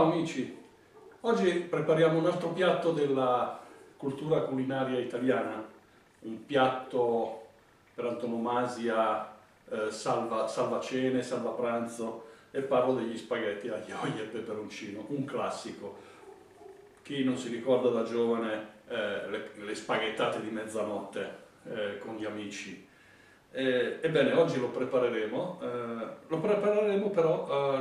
Ciao amici, oggi prepariamo un altro piatto della cultura culinaria italiana, un piatto per antonomasia, salva cene, salva pranzo, e parlo degli spaghetti aglio, olio e peperoncino, un classico. Chi non si ricorda da giovane le spaghettate di mezzanotte con gli amici. Ebbene, oggi lo prepareremo però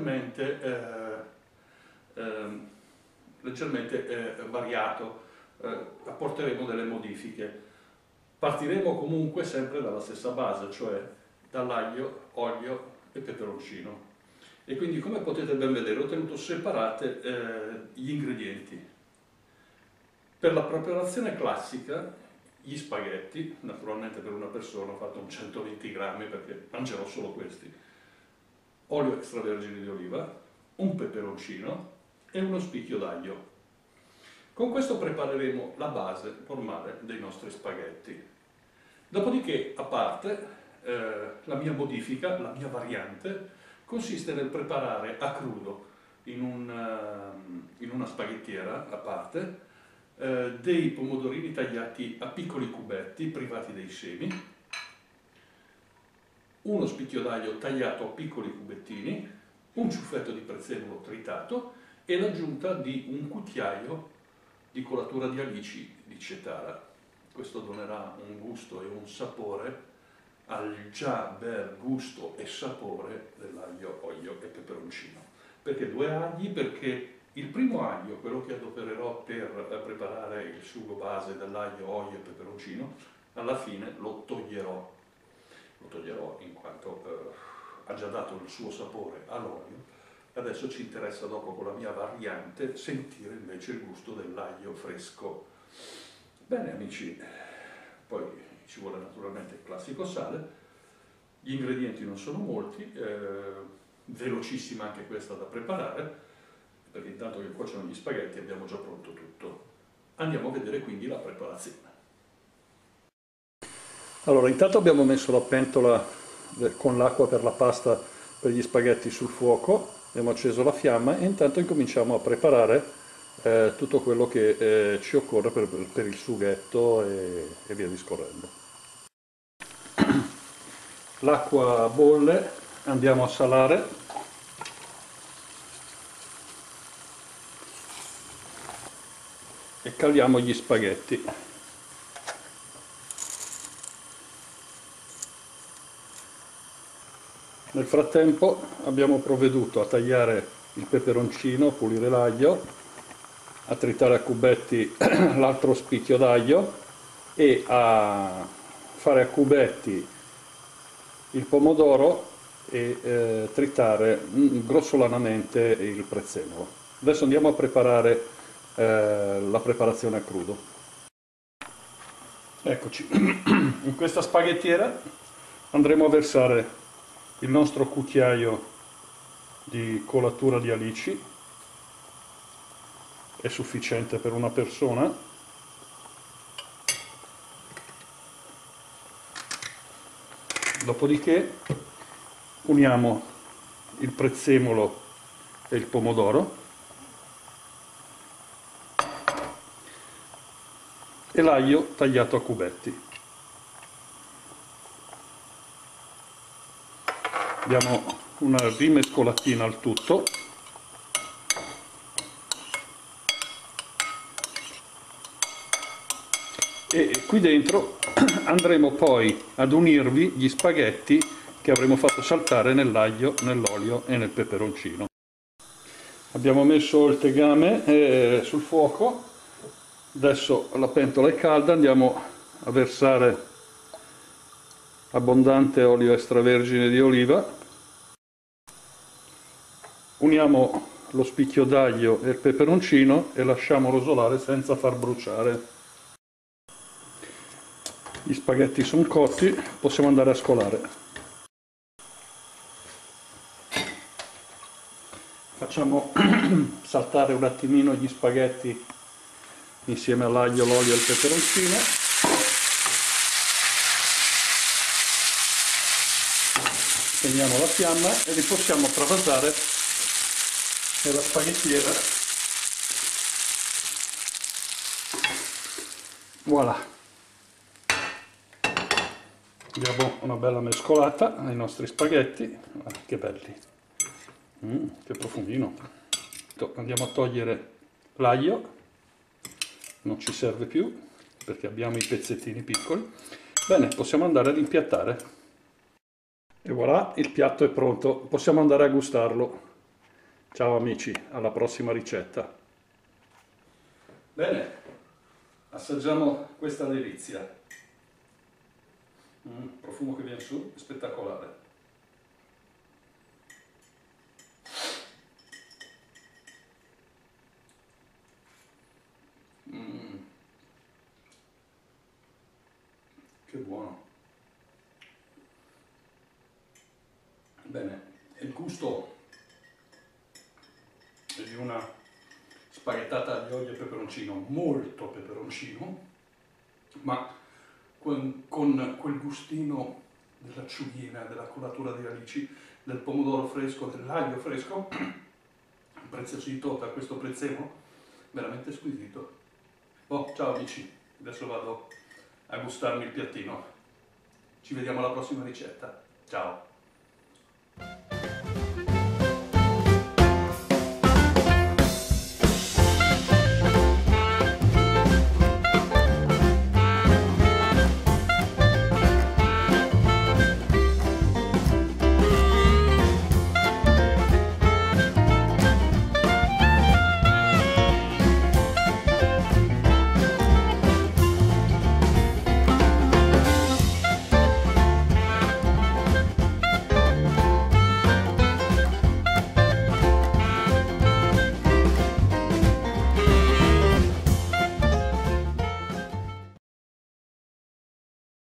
leggermente variato, apporteremo delle modifiche. Partiremo comunque sempre dalla stessa base, cioè dall'aglio, olio e peperoncino. E quindi, come potete ben vedere, ho tenuto separate gli ingredienti. Per la preparazione classica, gli spaghetti, naturalmente per una persona ho fatto un 120 grammi perché mangerò solo questi, olio extravergine di oliva, un peperoncino e uno spicchio d'aglio. Con questo prepareremo la base formale dei nostri spaghetti. Dopodiché, a parte, la mia modifica, la mia variante, consiste nel preparare a crudo, in una spaghettiera a parte, dei pomodorini tagliati a piccoli cubetti, privati dei semi, uno spicchio d'aglio tagliato a piccoli cubettini, un ciuffetto di prezzemolo tritato e l'aggiunta di un cucchiaio di colatura di alici di cetara. Questo donerà un gusto e un sapore al già bel gusto e sapore dell'aglio, olio e peperoncino. Perché due agli? Perché il primo aglio, quello che adopererò per preparare il sugo base dell'aglio, olio e peperoncino, alla fine lo toglierò in quanto ha già dato il suo sapore all'olio. Adesso ci interessa, dopo con la mia variante, sentire invece il gusto dell'aglio fresco. Bene amici, poi ci vuole naturalmente il classico sale, gli ingredienti non sono molti, velocissima anche questa da preparare, perché intanto che cuociono gli spaghetti abbiamo già pronto tutto. Andiamo a vedere quindi la preparazione. Allora, intanto abbiamo messo la pentola con l'acqua per la pasta per gli spaghetti sul fuoco, abbiamo acceso la fiamma e intanto incominciamo a preparare tutto quello che ci occorre per il sughetto e via discorrendo. L'acqua bolle, andiamo a salare. E caliamo gli spaghetti. Nel frattempo abbiamo provveduto a tagliare il peperoncino, a pulire l'aglio, a tritare a cubetti l'altro spicchio d'aglio e a fare a cubetti il pomodoro e tritare grossolanamente il prezzemolo. Adesso andiamo a preparare la preparazione a crudo. Eccoci, in questa spaghettiera andremo a versare il nostro cucchiaio di colatura di alici, è sufficiente per una persona. Dopodiché uniamo il prezzemolo e il pomodoro e l'aglio tagliato a cubetti. Diamo una rimescolatina al tutto e qui dentro andremo poi ad unirvi gli spaghetti che avremo fatto saltare nell'aglio, nell'olio e nel peperoncino. Abbiamo messo il tegame sul fuoco. Adesso la pentola è calda, andiamo a versare abbondante olio extravergine di oliva, uniamo lo spicchio d'aglio e il peperoncino e lasciamo rosolare senza far bruciare. Gli spaghetti sono cotti, possiamo andare a scolare. Facciamo saltare un attimino gli spaghetti insieme all'aglio, l'olio e il peperoncino. Spegniamo la fiamma e li possiamo travasare nella spaghettiera. Voilà, diamo una bella mescolata ai nostri spaghetti. Ah, che belli, che profumino. Andiamo a togliere l'aglio, non ci serve più perché abbiamo i pezzettini piccoli. Bene, possiamo andare ad impiattare. E voilà, il piatto è pronto, possiamo andare a gustarlo. Ciao amici, alla prossima ricetta. Bene, assaggiamo questa delizia. Profumo che viene su, spettacolare. Che buono. Bene, il gusto è di una spaghettata di olio e peperoncino, molto peperoncino, ma con quel gustino dell'acciughina, della colatura di alici, del pomodoro fresco, dell'aglio fresco, preziosito da questo prezzemolo, veramente squisito. Oh, ciao amici, adesso vado a gustarmi il piattino. Ci vediamo alla prossima ricetta. Ciao!